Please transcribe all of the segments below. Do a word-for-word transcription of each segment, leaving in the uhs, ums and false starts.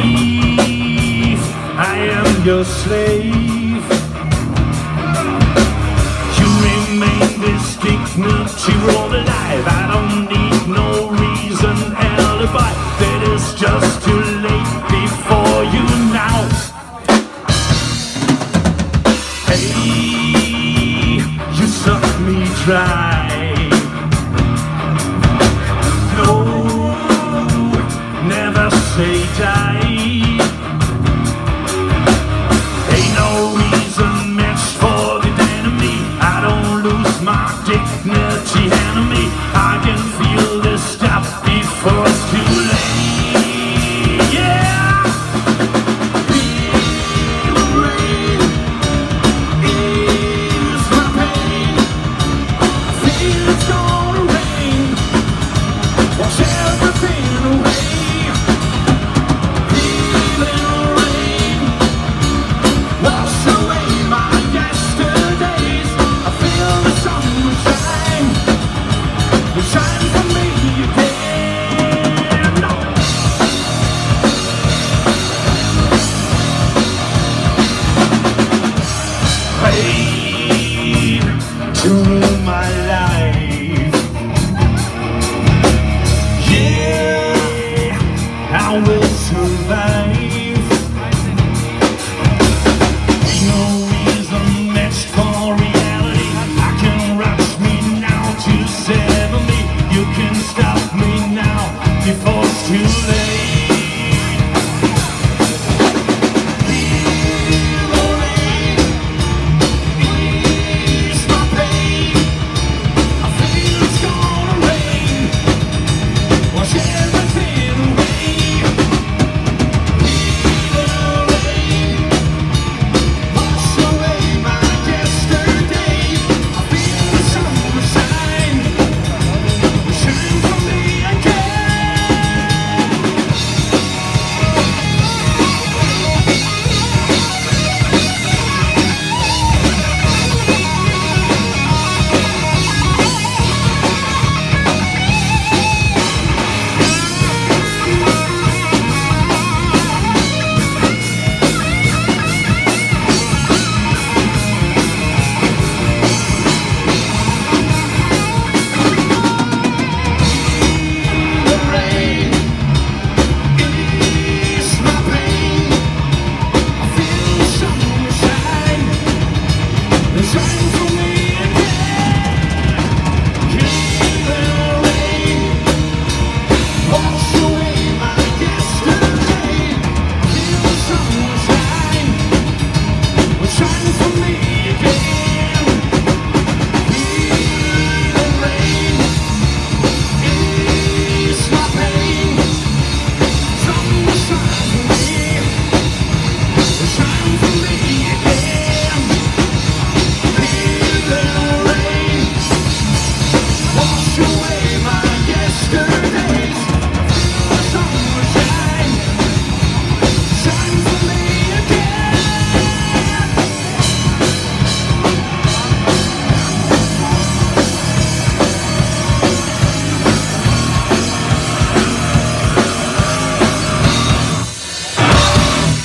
I am your slave. You remain this dignity rolled alive. I don't need no reason, alibi. That is just too late before you now. Hey, you suck me dry. No, never say die. Ain't no reason match for the enemy. I don't lose my dignity, enemy. I can feel this stuff before it's too late. Yeah! Feel the rain, ease my pain. I feel it's gonna rain, wash everything away. To my life, yeah, I will survive. Ain't no reason matched for reality. I can rush me now to sever me. You can stop me now before it's too late.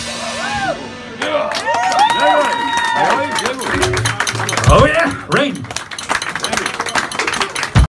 Oh yeah, rain.